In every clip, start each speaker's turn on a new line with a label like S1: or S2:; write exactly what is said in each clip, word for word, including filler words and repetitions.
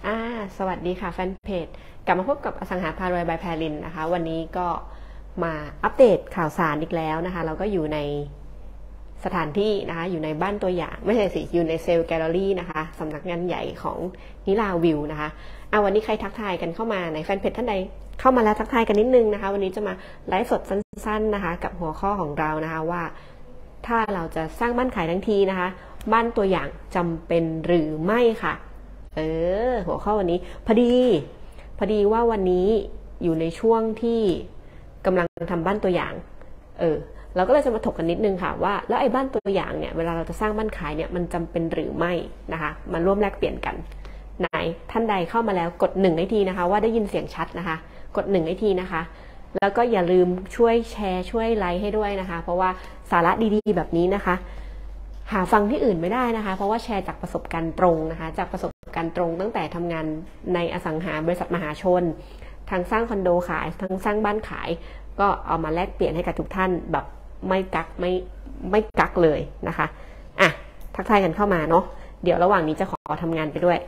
S1: อ่าสวัสดีค่ะแฟนเพจกลับมาพบกับอสังหาพารวยบายแพรลินนะคะวันนี้ก็มาอัปเดตข่าวสารอีกแล้วนะคะเราก็อยู่ในสถานที่นะคะอยู่ในบ้านตัวอย่างไม่ใช่สิอยู่ในเซลล์แกลเลอรี่นะคะสำนักงานใหญ่ของนิลาวิวนะคะอ่าวันนี้ใครทักทายกันเข้ามาในแฟนเพจท่านใดเข้ามาแล้วทักทายกันนิดนึงนะคะวันนี้จะมาไลฟ์สดสั้นๆนะคะกับหัวข้อของเรานะคะว่าถ้าเราจะสร้างบ้านขายทั้งทีนะคะบ้านตัวอย่างจำเป็นหรือไม่ค่ะเออหัวข้อวันนี้พอดีพอดีว่าวันนี้อยู่ในช่วงที่กำลังทำบ้านตัวอย่างเออเราก็เลยจะมาถกกันนิดนึงค่ะว่าแล้วไอ้บ้านตัวอย่างเนี่ยเวลาเราจะสร้างบ้านขายเนี่ยมันจำเป็นหรือไม่นะคะมาร่วมแลกเปลี่ยนกันไหนท่านใดเข้ามาแล้วกดหนึ่งให้ทีนะคะว่าได้ยินเสียงชัดนะคะกดหนึ่งให้ทีนะคะแล้วก็อย่าลืมช่วยแชร์ช่วยไลค์ให้ด้วยนะคะเพราะว่าสาระดีๆแบบนี้นะคะหาฟังที่อื่นไม่ได้นะคะเพราะว่าแชร์จากประสบการณ์ตรงนะคะจากประสบการณ์ตรงตั้งแต่ทำงานในอสังหาบริษัทมหาชนทางสร้างคอนโดขายทั้งสร้างบ้านขายก็เอามาแลกเปลี่ยนให้กับทุกท่านแบบไม่กักไม่ไม่กักเลยนะคะอ่ะทักทายกันเข้ามาเนาะเดี๋ยวระหว่างนี้จะขอทำงานไปด้วย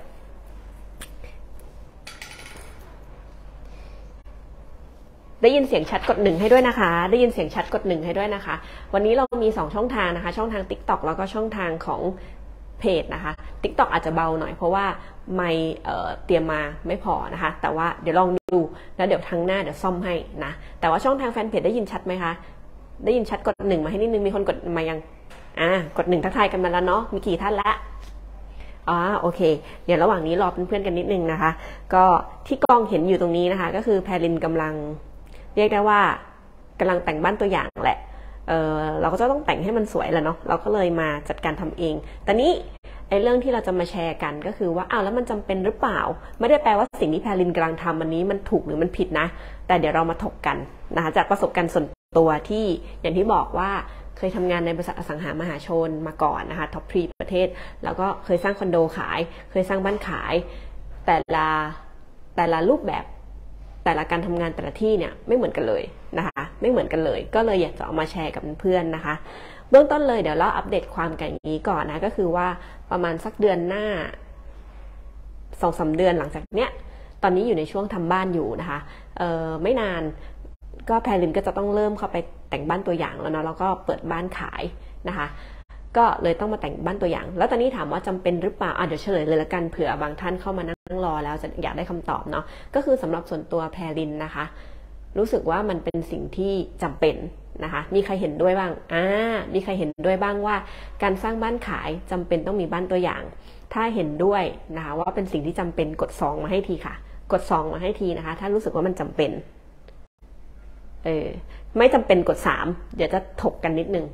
S1: ได้ยินเสียงชัดกดหนึ่งให้ด้วยนะคะได้ยินเสียงชัดกดหนึ่งให้ด้วยนะคะวันนี้เรามีสองช่องทางนะคะช่องทาง ติ๊กต็อก แล้วก็ช่องทางของเพจนะคะ ติ๊กต็อก อาจจะเบาหน่อยเพราะว่าไม่เอ่อเตรียมมาไม่พอนะคะแต่ว่าเดี๋ยวลองดูแล้วเดี๋ยวทางหน้าเดี๋ยวซ่อมให้นะแต่ว่าช่องทางแฟนเพจได้ยินชัดไหมคะได้ยินชัดกดหนึ่งมาให้นิดนึงมีคนกดมายังอ่ากดหนึ่งทักทายกันมาแล้วเนาะมีกี่ท่านละอ๋อโอเคเดี๋ยวระหว่างนี้รอเพื่อนๆกันนิดนึงนะคะก็ที่กล้องเห็นอยู่ตรงนี้นะคะก็คือแพรลินกำลังเรียกได้ว่ากำลังแต่งบ้านตัวอย่างแหละ เออเราก็จะต้องแต่งให้มันสวยแหละเนาะเราก็เลยมาจัดการทำเองแต่นี้ไอ้เรื่องที่เราจะมาแชร์กันก็คือว่าอ้าวแล้วมันจำเป็นหรือเปล่าไม่ได้แปลว่าสิ่งที่แพรลินกำลังทำวันนี้มันถูกหรือมันผิดนะแต่เดี๋ยวเรามาถกกันนะคะจากประสบการณ์ส่วนตัวที่อย่างที่บอกว่าเคยทำงานในบริษัทอสังหามหาชนมาก่อนนะคะท็อปทรีประเทศแล้วก็เคยสร้างคอนโดขายเคยสร้างบ้านขายแต่ละแต่ละรูปแบบแต่ละการทำงานแต่ละที่เนี่ยไม่เหมือนกันเลยนะคะไม่เหมือนกันเลยก็เลยอยากจะเอามาแชร์กับเพื่อนนะคะเบื้องต้นเลยเดี๋ยวเราอัปเดตความกันอย่างนี้ก่อนนะก็คือว่าประมาณสักเดือนหน้าสองสาเดือนหลังจากเนี้ยตอนนี้อยู่ในช่วงทำบ้านอยู่นะคะเออไม่นานก็แพรลินก็จะต้องเริ่มเข้าไปแต่งบ้านตัวอย่างแล้วเนาะแล้วก็เปิดบ้านขายนะคะก็เลยต้องมาแต่งบ้านตัวอย่างแล้วตอนนี้ถามว่าจำเป็นหรือเปล่าอ่ะเดี๋ยวเฉลยเลยละกันเผื่อบางท่านเข้ามานั่งรอแล้วจะอยากได้คำตอบเนาะก็คือสำหรับส่วนตัวแพรลินนะคะรู้สึกว่ามันเป็นสิ่งที่จำเป็นนะคะมีใครเห็นด้วยบ้างอ่ามีใครเห็นด้วยบ้างว่าการสร้างบ้านขายจำเป็นต้องมีบ้านตัวอย่างถ้าเห็นด้วยนะคะว่าเป็นสิ่งที่จำเป็นกดสองมาให้ทีค่ะกดสองมาให้ทีนะคะถ้ารู้สึกว่ามันจำเป็นเออไม่จำเป็นกดสามเดี๋ยวจะถกกันนิดนึง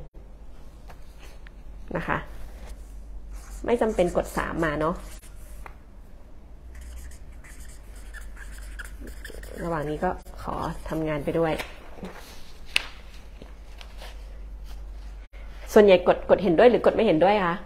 S1: นะคะไม่จำเป็นกดสามมาเนาะระหว่างนี้ก็ขอทำงานไปด้วยส่วนใหญ่กดกดเห็นด้วยหรือกดไม่เห็นด้วยคะ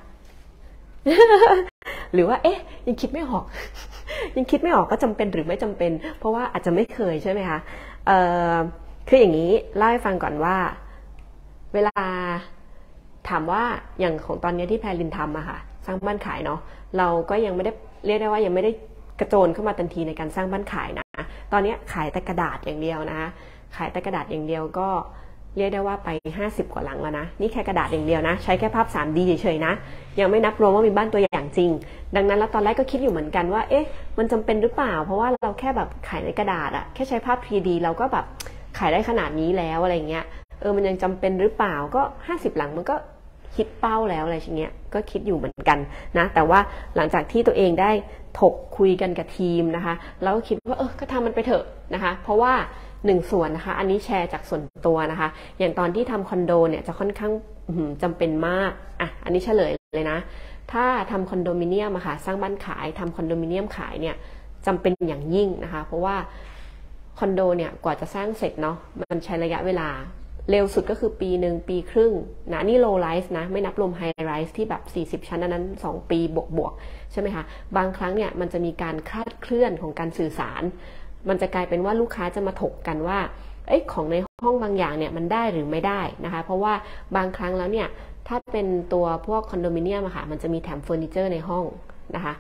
S1: หรือว่าเอ๊ะยังคิดไม่ออก ยังคิดไม่ออกก็จำเป็นหรือไม่จำเป็นเพราะว่าอาจจะไม่เคยใช่ไหมคะเอ่อคืออย่างนี้เล่าให้ฟังก่อนว่าเวลาถามว่าอย่างของตอนนี้ที่แพรลินทำอะค่ะสร้างบ้านขายเนาะเราก็ยังไม่ได้เรียกได้ว่ายังไม่ได้กระโจนเข้ามาทันทีในการสร้างบ้านขายนะตอนนี้ขายแต่กระดาษอย่างเดียวนะคะขายแต่กระดาษอย่างเดียวก็เรียกได้ว่าไปห้าสิบกว่าหลังแล้วนะนี่แค่กระดาษอย่างเดียวนะใช้แค่ภาพ ทรี ดี เฉยๆนะยังไม่นับรวมว่ามีบ้านตัวอย่างจริงดังนั้นแล้วตอนแรกก็คิดอยู่เหมือนกันว่าเอ๊ะมันจำเป็นหรือเปล่าเพราะว่าเราแค่แบบขายในกระดาษอะแค่ใช้ภาพ ทรี ดี เราก็แบบขายได้ขนาดนี้แล้วอะไรเงี้ยเออมันยังจำเป็นหรือเปล่าก็ห้าสิบหลังมันก็คิดเป้าแล้วอะไรอย่างเงี้ยก็คิดอยู่เหมือนกันนะแต่ว่าหลังจากที่ตัวเองได้ถกคุยกันกับทีมนะคะเราก็คิดว่าเออก็ทำมันไปเถอะนะคะเพราะว่าหนึ่งส่วนนะคะอันนี้แชร์จากส่วนตัวนะคะอย่างตอนที่ทำคอนโดเนี่ยจะค่อนข้างจำเป็นมากอ่ะอันนี้เฉลยเลยนะถ้าทำคอนโดมิเนียมอะค่ะสร้างบ้านขายทำคอนโดมิเนียมขายเนี่ยจำเป็นอย่างยิ่งนะคะเพราะว่าคอนโดเนี่ยกว่าจะสร้างเสร็จเนาะมันใช้ระยะเวลาเร็วสุดก็คือปีหนึ่งปีครึ่งนะนี่ low rise นะไม่นับรวม high rise ที่แบบสี่สิบชั้นนั้นสองปีบวกๆใช่ไหมคะบางครั้งเนี่ยมันจะมีการคลาดเคลื่อนของการสื่อสารมันจะกลายเป็นว่าลูกค้าจะมาถกกันว่าเอ้ยของในห้องบางอย่างเนี่ยมันได้หรือไม่ได้นะคะเพราะว่าบางครั้งแล้วเนี่ยถ้าเป็นตัวพวกคอนโดมิเนียมอะค่ะมันจะมีแถมเฟอร์นิเจอร์ในห้องนะคะ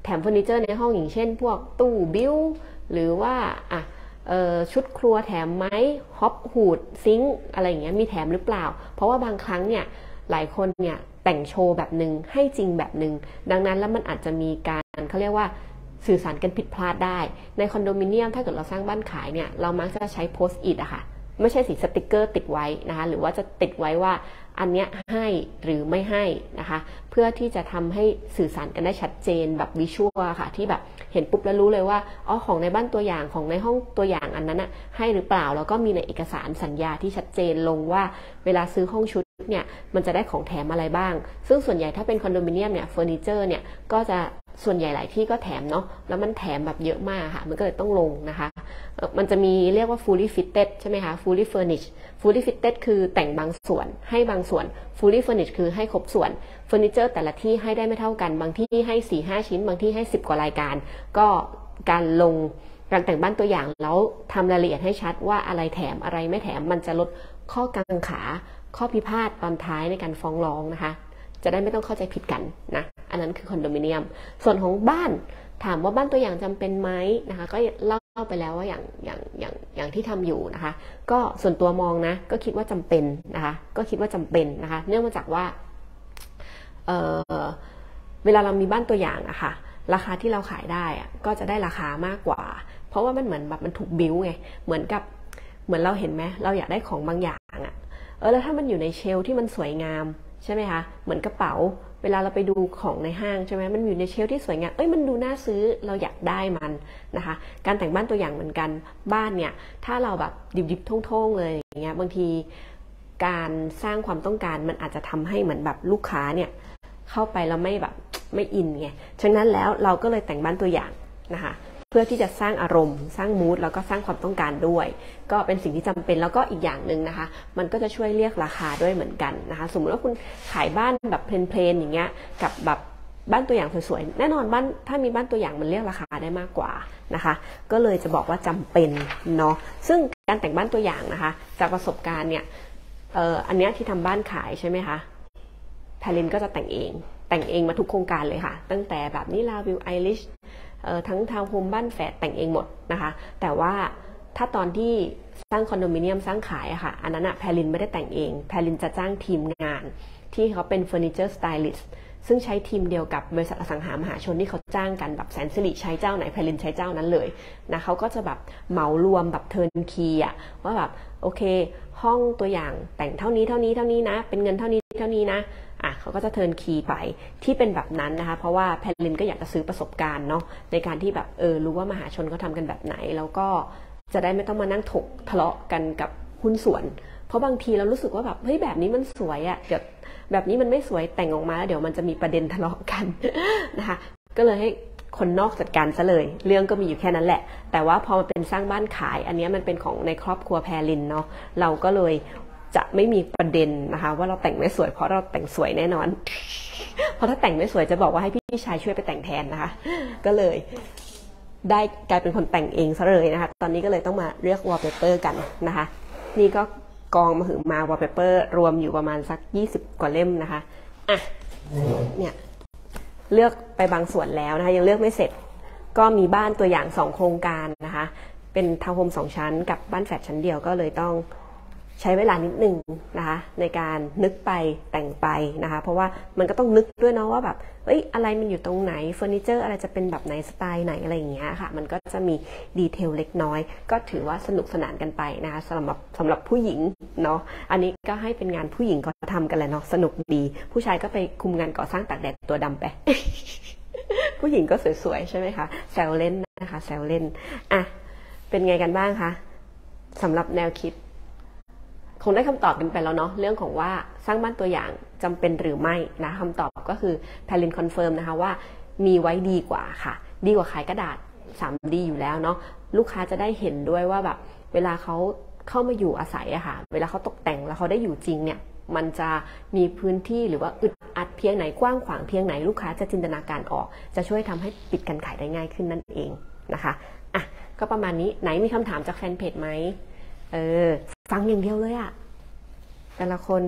S1: แถมเฟอร์นิเจอร์ในห้องอย่างเช่นพวกตู้บิวหรือว่าอ่ะชุดครัวแถมไหมฮอปฮูดซิงค์อะไรอย่างเงี้ยมีแถมหรือเปล่าเพราะว่าบางครั้งเนี่ยหลายคนเนี่ยแต่งโชว์แบบหนึ่งให้จริงแบบหนึ่งดังนั้นแล้วมันอาจจะมีการเขาเรียกว่าสื่อสารกันผิดพลาดได้ในคอนโดมิเนียมถ้าเกิดเราสร้างบ้านขายเนี่ยเรามักจะใช้โพสต์อิทอะค่ะไม่ใช่สีสติกเกอร์ติดไว้นะคะหรือว่าจะติดไว้ว่าอันเนี้ยให้หรือไม่ให้นะคะเพื่อที่จะทำให้สื่อสารกันได้ชัดเจนแบบวิชวลค่ะที่แบบเห็นปุ๊บแล้วรู้เลยว่าอ๋อของในบ้านตัวอย่างของในห้องตัวอย่างอันนั้นอะให้หรือเปล่าแล้วก็มีในเอกสารสัญญาที่ชัดเจนลงว่าเวลาซื้อห้องชุดเนี่ยมันจะได้ของแถมอะไรบ้างซึ่งส่วนใหญ่ถ้าเป็นคอนโดมิเนียมเนี่ยเฟอร์นิเจอร์เนี่ยก็จะส่วนใหญ่หลายที่ก็แถมเนาะแล้วมันแถมแบบเยอะมากค่ะมันก็เลยต้องลงนะคะมันจะมีเรียกว่า fully fitted ใช่ไหมคะ fully furnished fully fitted คือแต่งบางส่วนให้บางส่วน fully furnished คือให้ครบส่วนเฟอร์นิเจอร์แต่ละที่ให้ได้ไม่เท่ากันบางที่ให้ สี่ห้า ชิ้นบางที่ให้สิบกว่ารายการก็การลงการแต่งบ้านตัวอย่างแล้วทำรายละเอียดให้ชัดว่าอะไรแถมอะไรไม่แถมมันจะลดข้อกังขาข้อพิพาทตอนท้ายในการฟ้องร้องนะคะจะได้ไม่ต้องเข้าใจผิดกันนะอันนั้นคือคอนโดมิเนียมส่วนของบ้านถามว่าบ้านตัวอย่างจำเป็นไหมนะคะก็เล่าไปแล้วว่าอย่างอย่างอย่างอย่างที่ทำอยู่นะคะก็ส่วนตัวมองนะก็คิดว่าจำเป็นนะคะก็คิดว่าจำเป็นนะคะเนื่องมาจากว่าเ, เวลาเรามีบ้านตัวอย่างอะค่ะราคาที่เราขายได้อะก็จะได้ราคามากกว่าเพราะว่ามันเหมือนแบบมันถูกบิ้วไงเหมือนกับเหมือนเราเห็นไหมเราอยากได้ของบางอย่างอะเออแล้วถ้ามันอยู่ในเชลที่มันสวยงามใช่ไหมคะเหมือนกระเป๋าเวลาเราไปดูของในห้างใช่ไหมมันอยู่ในเชลที่สวยงามเอ้ยมันดูน่าซื้อเราอยากได้มันนะคะการแต่งบ้านตัวอย่างเหมือนกันบ้านเนี่ยถ้าเราแบบดิบๆท่งๆเลยอย่างเงี้ยบางทีการสร้างความต้องการมันอาจจะทำให้เหมือนแบบลูกค้าเนี่ยเข้าไปแล้วไม่แบบไม่อินไงฉะนั้นแล้วเราก็เลยแต่งบ้านตัวอย่างนะคะเพื่อที่จะสร้างอารมณ์สร้างมูดแล้วก็สร้างความต้องการด้วยก็เป็นสิ่งที่จำเป็นแล้วก็อีกอย่างหนึ่งนะคะมันก็จะช่วยเรียกราคาด้วยเหมือนกันนะคะสมมติว่าคุณขายบ้านแบบเพลนๆอย่างเงี้ยกับแบบบ้านตัวอย่างสวยๆแน่นอนบ้านถ้ามีบ้านตัวอย่างมันเรียกราคาได้มากกว่านะคะก็เลยจะบอกว่าจำเป็นเนาะซึ่งการแต่งบ้านตัวอย่างนะคะจากประสบการณ์เนี่ยเอ่ออันเนี้ยที่ทำบ้านขายใช่ไหมคะแพลินก็จะแต่งเองแต่งเองมาทุกโครงการเลยค่ะตั้งแต่แบบนิลาวิวไอริชทั้งทาวน์โฮมบ้านแฝดแต่งเองหมดนะคะแต่ว่าถ้าตอนที่สร้างคอนโดมิเนียมสร้างขายอะค่ะอันนั้นอะแพลินไม่ได้แต่งเองแพลินจะจ้างทีมงานที่เขาเป็นเฟอร์นิเจอร์สไตลิสต์ซึ่งใช้ทีมเดียวกับบริษัทอสังหามหาชนที่เขาจ้างกันแบบแสนสิริใช้เจ้าไหนแพลินใช้เจ้านั้นเลยนะเขาก็จะแบบเหมารวมแบบเทิร์นคีย์อะว่าแบบโอเคห้องตัวอย่างแต่งเท่านี้เท่านี้เท่านี้นะเป็นเงินเท่านี้เท่านี้นะอ่ะเขาก็จะเทิร์นคีย์ไปที่เป็นแบบนั้นนะคะเพราะว่าแพลินก็อยากจะซื้อประสบการณ์เนาะในการที่แบบเออรู้ว่ามหาชนเขาทำกันแบบไหนแล้วก็จะได้ไม่ต้องมานั่งถกทะเลาะกันกับหุ้นส่วนเพราะบางทีเรารู้สึกว่าแบบเฮ้ยแบบนี้มันสวยอะเดี๋ยวแบบนี้มันไม่สวยแต่งออกมาแล้วเดี๋ยวมันจะมีประเด็นทะเลาะกันนะคะก็เลยให้คนนอกจัดการซะเลยเรื่องก็มีอยู่แค่นั้นแหละแต่ว่าพอมันเป็นสร้างบ้านขายอันนี้มันเป็นของในครอบครัวแพลินเนาะเราก็เลยจะไม่มีประเด็นนะคะว่าเราแต่งไม่สวยเพราะเราแต่งสวยแน่นอน เพราะถ้าแต่งไม่สวยจะบอกว่าให้พี่ชายช่วยไปแต่งแทนนะคะก็เลยได้กลายเป็นคนแต่งเองซะเลยนะคะตอนนี้ก็เลยต้องมาเลือกวอลเปเปอร์กันนะคะนี่ก็กองมาถึงมาวอลเปเปอร์รวมอยู่ประมาณสักยี่สิบกว่าเล่มนะคะอ่ะเนี่ยเลือกไปบางส่วนแล้วนะคะยังเลือกไม่เสร็จก็มีบ้านตัวอย่างสองโครงการนะคะเป็นทาวน์โฮมสองชั้นกับบ้านแฝดชั้นเดียวก็เลยต้องใช้เวลานิดนึงนะคะในการนึกไปแต่งไปนะคะเพราะว่ามันก็ต้องนึกด้วยเนาะว่าแบบเอ้ยอะไรมันอยู่ตรงไหนเฟอร์นิเจอร์อะไรจะเป็นแบบไหนสไตล์ไหนอะไรอย่างเงี้ยค่ะมันก็จะมีดีเทลเล็กน้อยก็ถือว่าสนุกสนานกันไปนะคะสำหรับสำหรับผู้หญิงเนาะอันนี้ก็ให้เป็นงานผู้หญิงก็ทำกันแหละเนาะสนุกดีผู้ชายก็ไปคุมงานก่อสร้างตากแดดตัวดำไป ผู้หญิงก็สวยๆใช่ไหมคะแซวเล่นนะคะแซวเล่นอ่ะเป็นไงกันบ้างคะสำหรับแนวคิดคงได้คำตอบกันไปแล้วเนาะเรื่องของว่าสร้างบ้านตัวอย่างจำเป็นหรือไม่นะคำตอบก็คือแพลินคอนเฟิร์มนะคะว่ามีไว้ดีกว่าค่ะดีกว่าขายกระดาษ ทรี ดี อยู่แล้วเนาะลูกค้าจะได้เห็นด้วยว่าแบบเวลาเขาเข้ามาอยู่อาศัยอะค่ะเวลาเขาตกแต่งแล้วเขาได้อยู่จริงเนี่ยมันจะมีพื้นที่หรือว่าอึดอัดเพียงไหนกว้างขวางเพียงไหนลูกค้าจะจินตนาการออกจะช่วยทำให้ปิดการขายได้ง่ายขึ้นนั่นเองนะคะอ่ะก็ประมาณนี้ไหนมีคำถามจากแฟนเพจไหมเออฟังอย่างเดียวเลยอะแต่ละคน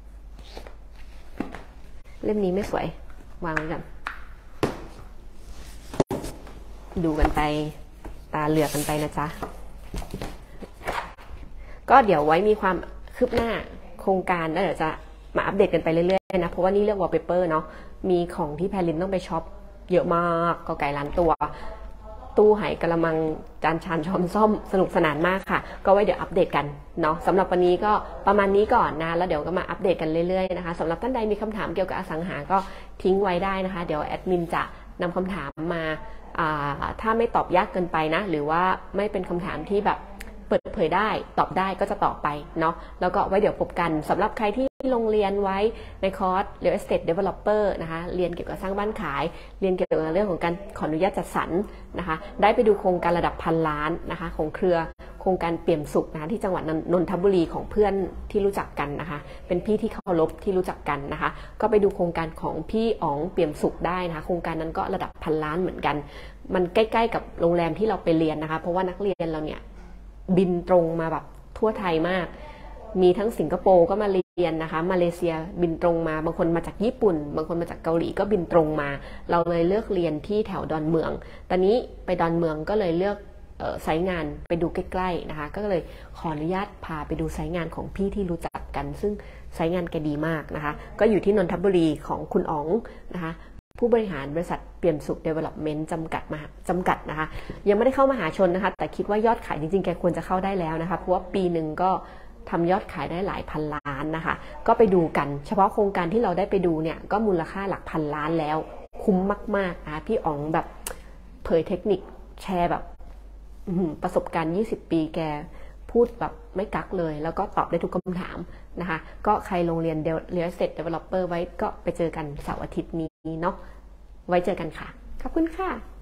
S1: เล่มนี้ไม่สวยวางไว้ก่อนดูกันไปตาเหลือกกันไปนะจ๊ะก็เดี๋ยวไว้มีความคืบหน้าโครงการแล้วเดี๋ยวจะมาอัปเดตกันไปเรื่อยๆนะเพราะว่านี่เรื่องวอลเปเปอร์เนาะมีของที่แพรลินต้องไปช็อปเยอะมากก็ไก่ล้านตัวตู้ไหกระมังจานชานช้อนส้อมสนุกสนานมากค่ะก็ไว้เดี๋ยวอัปเดตกันเนาะสำหรับวันนี้ก็ประมาณนี้ก่อนนะแล้วเดี๋ยวก็มาอัปเดตกันเรื่อยๆนะคะสำหรับท่านใดมีคำถามเกี่ยวกับอสังหาก็ทิ้งไว้ได้นะคะเดี๋ยวแอดมินจะนำคำถามมาถ้าไม่ตอบยากเกินไปนะหรือว่าไม่เป็นคำถามที่แบบเปิดเผยได้ตอบได้ก็จะตอบไปเนาะแล้วก็ไว้เดี๋ยวพบกันสำหรับใครที่ลงเรียนไว้ในคอร์ส Real Estate Developer นะคะเรียนเกี่ยวกับสร้างบ้านขายเรียนเกี่ยวกับเรื่องของการขออนุญาตจัดสรรนะคะได้ไปดูโครงการระดับพันล้านนะคะของเครือโครงการเปี่ยมสุขนะคะที่จังหวัดนนทบุรีของเพื่อนที่รู้จักกันนะคะเป็นพี่ที่เคารพที่รู้จักกันนะคะก็ไปดูโครงการของพี่อ๋องเปี่ยมสุขได้นะคะโครงการนั้นก็ระดับพันล้านเหมือนกันมันใกล้ๆกับโรงแรมที่เราไปเรียนนะคะเพราะว่านักเรียนเราเนี่ยบินตรงมาแบบทั่วไทยมากมีทั้งสิงคโปร์ก็มาเรียนนะคะมาเลเซียบินตรงมาบางคนมาจากญี่ปุ่นบางคนมาจากเกาหลีก็บินตรงมาเราเลยเลือกเรียนที่แถวดอนเมืองตอนนี้ไปดอนเมืองก็เลยเลือกไซต์งานไปดูใกล้ๆนะคะก็เลยขออนุญาตพาไปดูไซต์งานของพี่ที่รู้จักกันซึ่งไซต์งานแกดีมากนะคะก็อยู่ที่นนทบุรีของคุณอ๋องนะคะผู้บริหารบริษัทเปี่ยมสุข Development จำกัดมาจำกัดนะคะยังไม่ได้เข้ามหาชนนะคะแต่คิดว่ายอดขายจริงๆแกควรจะเข้าได้แล้วนะคะเพราะว่าปีหนึ่งก็ทำยอดขายได้หลายพันล้านนะคะก็ไปดูกันเฉพาะโครงการที่เราได้ไปดูเนี่ยก็มูลค่าหลักพันล้านแล้วคุ้มมากๆนะพี่อ๋องแบบเผยเทคนิคแชร์แบบประสบการณ์ยี่สิบปีแกพูดแบบไม่กักเลยแล้วก็ตอบได้ทุกคำถามนะคะก็ใครลงเรียน Real Estate Developer ไว้ก็ไปเจอกันเสาร์อาทิตย์นี้เนาะไว้เจอกันค่ะขอบคุณค่ะ